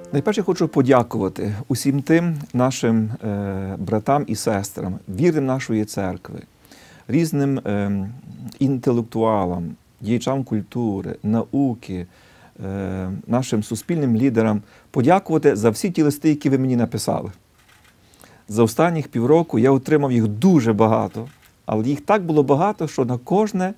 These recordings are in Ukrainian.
Найперше хочу подякувати усім тим нашим братам і сестрам, вірним нашої церкви, різним інтелектуалам, діячам культури, науки, нашим суспільним лідерам, подякувати за всі ті листи, які ви мені написали. За останніх півроку я отримав їх дуже багато, але їх так було багато, що на кожен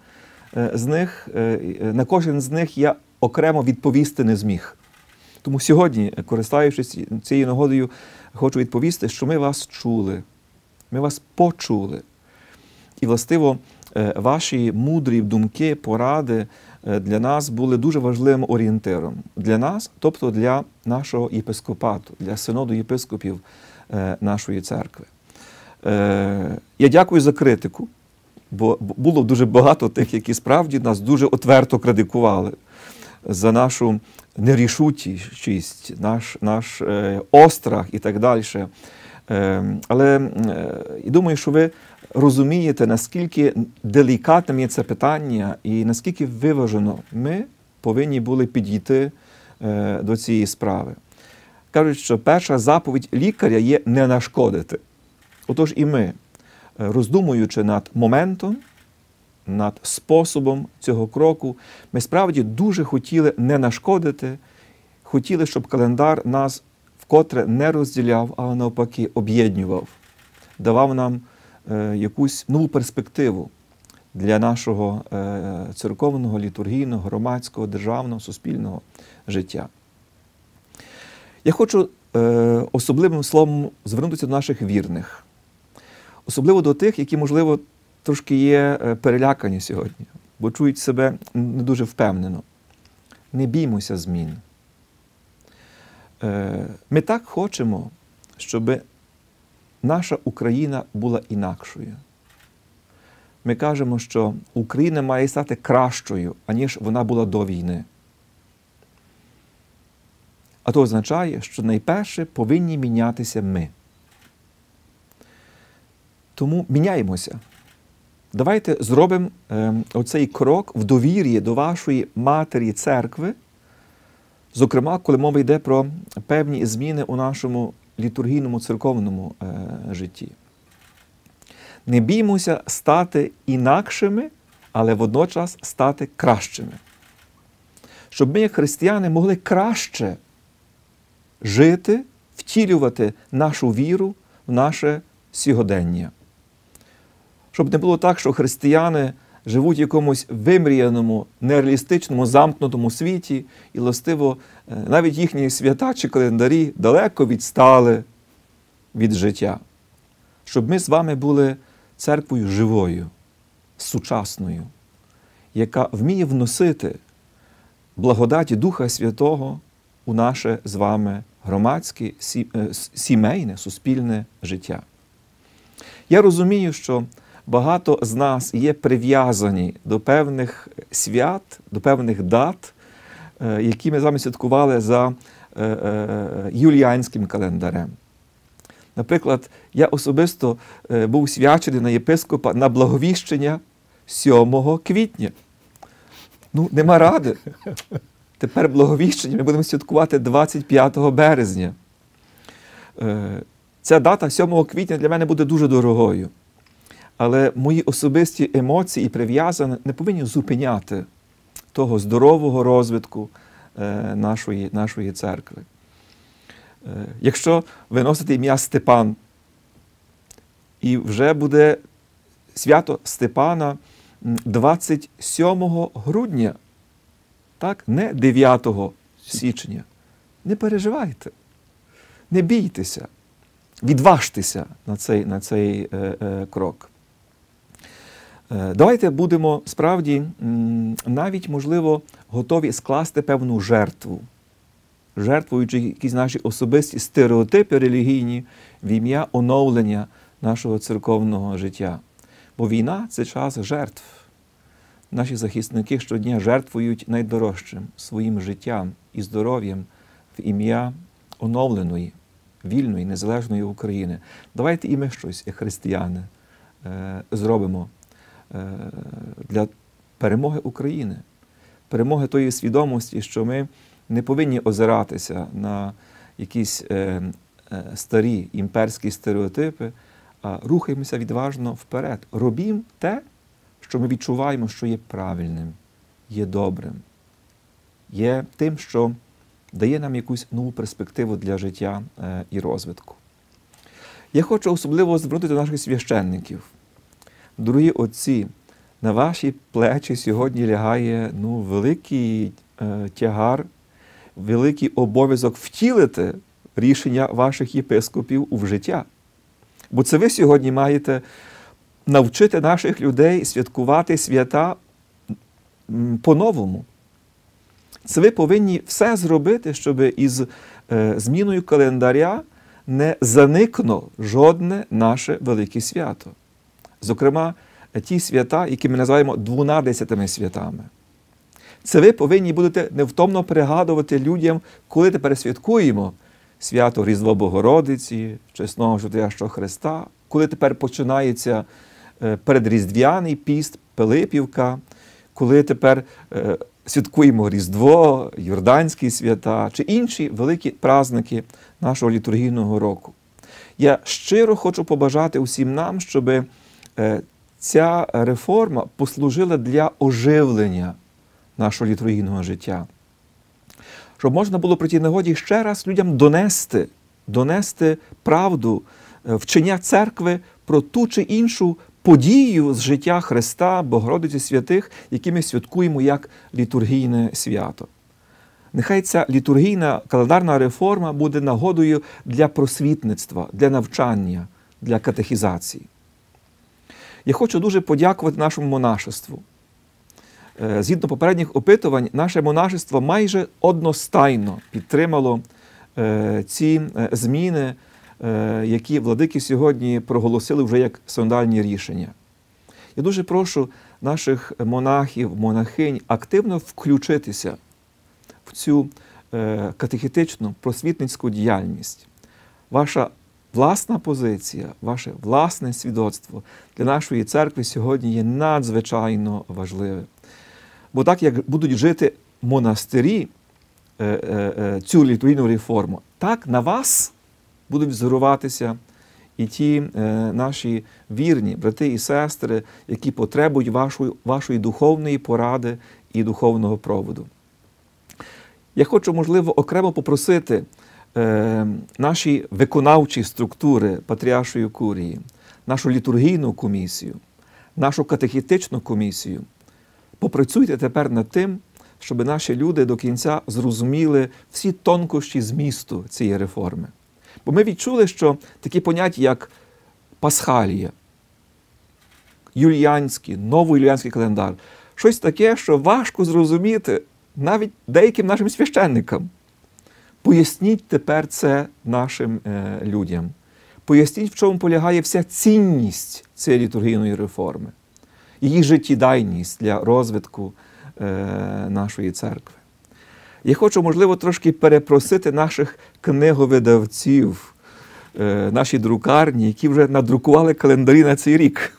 з них я окремо відповісти не зміг. Тому сьогодні, користуючись цією нагодою, хочу відповісти, що ми вас чули, ми вас почули. І, властиво, ваші мудрі думки, поради для нас були дуже важливим орієнтиром. Для нас, тобто для нашого єпископату, для синоду єпископів нашої церкви. Я дякую за критику, бо було дуже багато тих, які справді нас дуже отверто критикували за нашу нерішучість, наш острах і так далі. Але я думаю, що ви розумієте, наскільки делікатним є це питання і наскільки виважено ми повинні були підійти до цієї справи. Кажуть, що перша заповідь лікаря є не нашкодити. Отож і ми, роздумуючи над моментом, над способом цього кроку, ми справді дуже хотіли не нашкодити, хотіли, щоб календар нас вкотре не розділяв, а навпаки об'єднував, давав нам якусь нову перспективу для нашого церковного, літургійного, громадського, державного, суспільного життя. Я хочу особливим словом звернутися до наших вірних, особливо до тих, які, можливо, трошки є перелякані сьогодні, бо чують себе не дуже впевнено. Не біймося змін. Ми так хочемо, щоб наша Україна була інакшою. Ми кажемо, що Україна має стати кращою, аніж вона була до війни. А то означає, що найперше повинні мінятися ми. Тому міняємося. Давайте зробимо оцей крок в довір'ї до вашої матері церкви, зокрема, коли мова йде про певні зміни у нашому літургійному церковному житті. Не біймося стати інакшими, але водночас стати кращими. Щоб ми, як християни, могли краще жити, втілювати нашу віру в наше сьогодення. Щоб не було так, що християни живуть в якомусь вимріяному, нереалістичному, замкнутому світі, і, властиво, навіть їхні свята чи календарі далеко відстали від життя. Щоб ми з вами були церквою живою, сучасною, яка вміє вносити благодаті Духа Святого у наше з вами громадське, сімейне, суспільне життя. Я розумію, що багато з нас є прив'язані до певних свят, до певних дат, які ми з вами святкували за юліанським календарем. Наприклад, я особисто був свячений на єпископа на благовіщення 7 квітня. Ну, нема ради. Тепер благовіщення ми будемо святкувати 25 березня. Ця дата 7 квітня для мене буде дуже дорогою. Але мої особисті емоції і прив'язання не повинні зупиняти того здорового розвитку нашої церкви. Якщо ви носите ім'я Степан, і вже буде свято Степана 27 грудня, так? Не 9 січня. Не переживайте, не бійтеся, відважтеся на цей крок. Давайте будемо справді навіть, можливо, готові скласти певну жертву, жертвуючи якісь наші особисті стереотипи релігійні в ім'я оновлення нашого церковного життя. Бо війна – це час жертв. Наші захисники щодня жертвують найдорожчим своїм життям і здоров'ям в ім'я оновленої, вільної, незалежної України. Давайте і ми щось, як християни, зробимо для перемоги України, перемоги тої свідомості, що ми не повинні озиратися на якісь старі імперські стереотипи, а рухаємося відважно вперед. Робімо те, що ми відчуваємо, що є правильним, є добрим, є тим, що дає нам якусь нову перспективу для життя і розвитку. Я хочу особливо звернутися до наших священників. Дорогі отці, на ваші плечі сьогодні лягає великий тягар, великий обов'язок втілити рішення ваших єпископів у життя. Бо це ви сьогодні маєте навчити наших людей святкувати свята по-новому. Це ви повинні все зробити, щоб із зміною календаря не заникло жодне наше велике свято. Зокрема, ті свята, які ми називаємо 12 святами. Це ви повинні будете невтомно пригадувати людям, коли тепер святкуємо свято Різдво Богородиці, Чесного Животворящого Христа, коли тепер починається передріздвяний піст, Пилипівка, коли тепер святкуємо Різдво, Йорданські свята чи інші великі праздники нашого літургійного року. Я щиро хочу побажати усім нам, щоб ця реформа послужила для оживлення нашого літургійного життя. Щоб можна було при тій нагоді ще раз людям донести правду, вчення церкви про ту чи іншу подію з життя Христа, Богородиці святих, які ми святкуємо як літургійне свято. Нехай ця літургійна календарна реформа буде нагодою для просвітництва, для навчання, для катехізації. Я хочу дуже подякувати нашому монашеству. Згідно попередніх опитувань, наше монашество майже одностайно підтримало ці зміни, які владики сьогодні проголосили вже як синодальні рішення. Я дуже прошу наших монахів, монахинь активно включитися в цю катехетичну, просвітницьку діяльність. Ваша власна позиція, ваше власне свідоцтво для нашої церкви сьогодні є надзвичайно важливе. Бо так, як будуть жити монастирі цю літургійну реформу, так на вас будуть взоруватися і ті наші вірні брати і сестри, які потребують вашої духовної поради і духовного проводу. Я хочу, можливо, окремо попросити наші виконавчі структури Патріаршої курії, нашу літургійну комісію, нашу катехетичну комісію. Попрацюйте тепер над тим, щоб наші люди до кінця зрозуміли всі тонкощі змісту цієї реформи. Бо ми відчули, що такі поняття, як Пасхалія, юліанський, новоюліанський календар, щось таке, що важко зрозуміти навіть деяким нашим священникам. Поясніть тепер це нашим людям. Поясніть, в чому полягає вся цінність цієї літургійної реформи, її життєдайність для розвитку нашої церкви. Я хочу, можливо, трошки перепросити наших книговидавців, наші друкарні, які вже надрукували календарі на цей рік.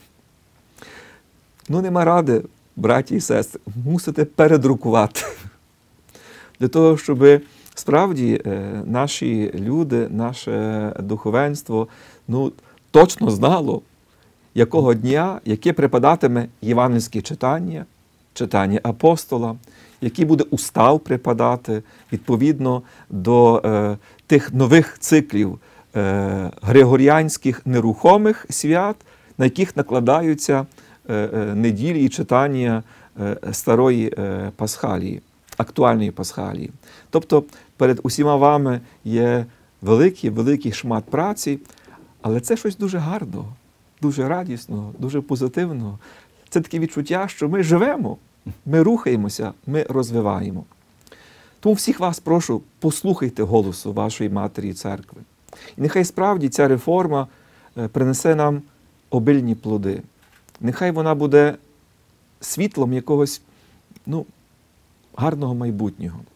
Нема ради, браті і сестри, мусите передрукувати. Для того, щоб справді наші люди, наше духовенство точно знало, якого дня, яке припадатиме євангельське читання, читання апостола, який буде устав припадати відповідно до тих нових циклів григоріанських нерухомих свят, на яких накладаються неділі і читання старої Пасхалії, актуальної Пасхалії. Тобто перед усіма вами є великий шмат праці, але це щось дуже гарного, дуже радісного, дуже позитивного. Це таке відчуття, що ми живемо, ми рухаємося, ми розвиваємо. Тому всіх вас прошу, послухайте голосу вашої Матері Церкви. І нехай справді ця реформа принесе нам обильні плоди. Нехай вона буде світлом якогось гарного майбутнього.